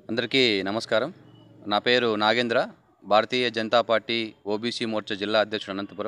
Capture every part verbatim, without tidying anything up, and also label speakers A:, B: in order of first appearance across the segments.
A: అందరికీ నమస్కారం. నా పేరు నాగేంద్ర. భారతీయ జనతా పార్టీ ఓబీసీ మోర్చా జిల్లా అధ్యక్షుడు అనంతపురం.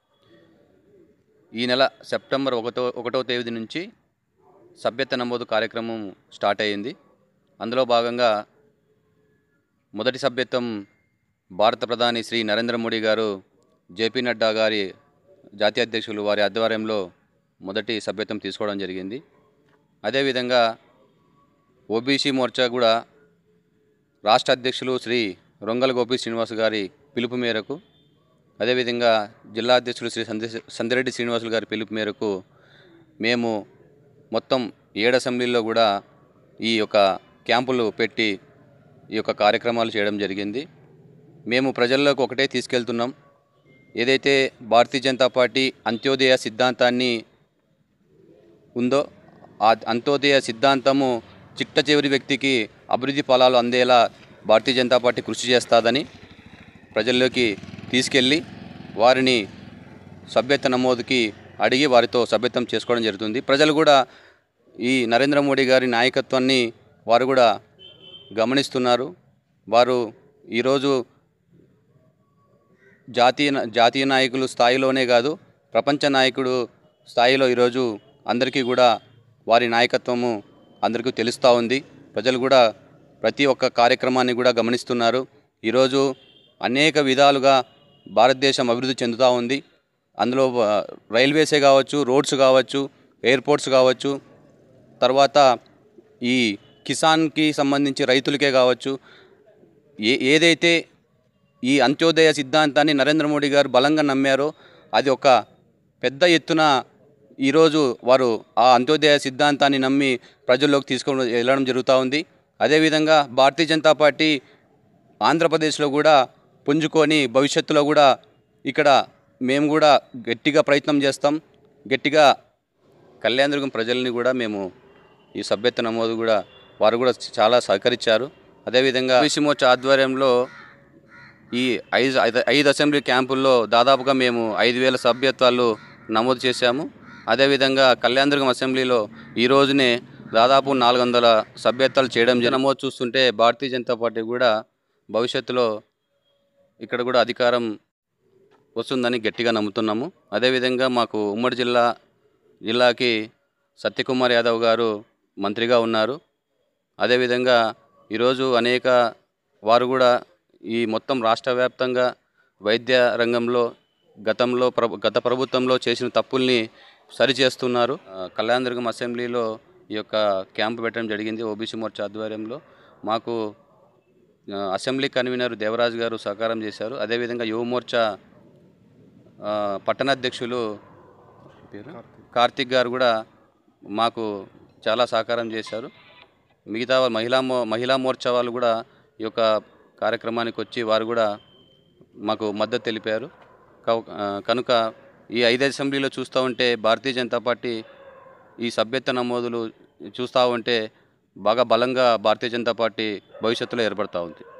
A: ఈ నెల సెప్టెంబర్ ఒకటో ఒకటో తేదీ నుంచి సభ్యత్వ నమోదు కార్యక్రమం స్టార్ట్ అయ్యింది. అందులో భాగంగా మొదటి సభ్యత్వం భారత ప్రధాని శ్రీ నరేంద్ర మోడీ గారు జేపీ నడ్డా గారి జాతీయ అధ్యక్షులు వారి ఆధ్వర్యంలో మొదటి సభ్యత్వం తీసుకోవడం జరిగింది. అదేవిధంగా ఓబీసీ మోర్చా కూడా రాష్ట్ర అధ్యక్షులు శ్రీ రొంగల గోపి శ్రీనివాస్ గారి పిలుపు మేరకు, అదేవిధంగా జిల్లా అధ్యక్షులు శ్రీ సంది సందిరెడ్డి శ్రీనివాసులు గారి పిలుపు మేరకు మేము మొత్తం ఏడు అసెంబ్లీల్లో కూడా ఈ యొక్క క్యాంపులు పెట్టి ఈ యొక్క కార్యక్రమాలు చేయడం జరిగింది. మేము ప్రజల్లోకి ఒకటే తీసుకెళ్తున్నాం. ఏదైతే భారతీయ జనతా పార్టీ అంత్యోదయ సిద్ధాంతాన్ని ఉందో ఆ అంత్యోదయ సిద్ధాంతము చిట్ట చివరి వ్యక్తికి అభివృద్ధి ఫలాలు అందేలా భారతీయ జనతా పార్టీ కృషి చేస్తుందని ప్రజల్లోకి తీసుకెళ్ళి వారిని సభ్యత్వ నమోదుకి అడిగి వారితో సభ్యత్వం చేసుకోవడం జరుగుతుంది. ప్రజలు కూడా ఈ నరేంద్ర మోడీ గారి నాయకత్వాన్ని వారు కూడా గమనిస్తున్నారు. వారు ఈరోజు జాతీయ జాతీయ నాయకులు స్థాయిలోనే కాదు, ప్రపంచ నాయకుడు స్థాయిలో ఈరోజు అందరికీ కూడా వారి నాయకత్వము అందరికీ తెలుస్తూ ఉంది. ప్రజలు కూడా ప్రతి ఒక్క కార్యక్రమాన్ని కూడా గమనిస్తున్నారు. ఈరోజు అనేక విధాలుగా భారతదేశం అభివృద్ధి చెందుతూ ఉంది. అందులో రైల్వేసే కావచ్చు, రోడ్స్ కావచ్చు, ఎయిర్పోర్ట్స్ కావచ్చు, తర్వాత ఈ కిసాన్కి సంబంధించి రైతులకే కావచ్చు, ఏ ఏదైతే ఈ అంత్యోదయ సిద్ధాంతాన్ని నరేంద్ర మోడీ గారు బలంగా నమ్మారో అది ఒక పెద్ద ఎత్తున ఈరోజు వారు ఆ అంత్యోదయ సిద్ధాంతాన్ని నమ్మి ప్రజల్లోకి తీసుకొని వెళ్ళడం జరుగుతూ ఉంది. అదేవిధంగా భారతీయ జనతా పార్టీ ఆంధ్రప్రదేశ్లో కూడా పుంజుకొని భవిష్యత్తులో కూడా ఇక్కడ మేము కూడా గట్టిగా ప్రయత్నం చేస్తాం. గట్టిగా కళ్యాణదుర్గం ప్రజల్ని కూడా మేము ఈ సభ్యత్వ నమోదు కూడా వారు కూడా చాలా సహకరించారు. అదేవిధంగా ఓబీసీ మోర్చా ఆధ్వర్యంలో ఈ ఐదు ఐదు అసెంబ్లీ క్యాంపుల్లో దాదాపుగా మేము ఐదు వేల సభ్యత్వాలు నమోదు చేశాము. అదేవిధంగా కళ్యాణదుర్గం అసెంబ్లీలో ఈ రోజునే దాదాపు నాలుగు వందల సభ్యత్వాలు చేయడం నమోదు చూస్తుంటే భారతీయ జనతా పార్టీ కూడా భవిష్యత్తులో ఇక్కడ కూడా అధికారం వస్తుందని గట్టిగా నమ్ముతున్నాము. అదేవిధంగా మాకు ఉమ్మడి జిల్లా జిల్లాకి సత్యకుమార్ యాదవ్ గారు మంత్రిగా ఉన్నారు. అదేవిధంగా ఈరోజు అనేక వారు కూడా ఈ మొత్తం రాష్ట్ర వ్యాప్తంగా వైద్య రంగంలో గతంలో ప్రభు గత ప్రభుత్వంలో చేసిన తప్పుల్ని సరిచేస్తున్నారు. కళ్యాణదుర్గం అసెంబ్లీలో ఈ యొక్క క్యాంపు పెట్టడం జరిగింది ఓబీసీ మోర్చా ఆధ్వర్యంలో. మాకు అసెంబ్లీ కన్వీనర్ దేవరాజు గారు సహకారం చేశారు. అదేవిధంగా యువ మోర్చా పట్టణాధ్యక్షులు కార్తిక్ గారు కూడా మాకు చాలా సహకారం చేశారు. మిగతా మహిళా మో మహిళా మోర్చా వాళ్ళు కూడా ఈ యొక్క కార్యక్రమానికి వచ్చి వారు కూడా మాకు మద్దతు తెలిపారు. కనుక ఈ ఐదు అసెంబ్లీలో చూస్తూ ఉంటే భారతీయ జనతా పార్టీ ఈ సభ్యత్వ నమోదులు చూస్తూ ఉంటే బాగా బలంగా భారతీయ జనతా పార్టీ భవిష్యత్తులో ఏర్పడుతూ ఉంది.